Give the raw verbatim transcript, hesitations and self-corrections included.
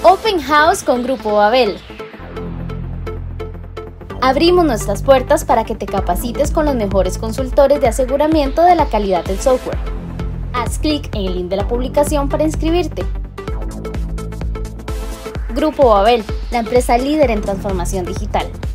Open House con Grupo Babel. Abrimos nuestras puertas para que te capacites con los mejores consultores de aseguramiento de la calidad del software. Haz clic en el link de la publicación para inscribirte. Grupo Babel, la empresa líder en transformación digital.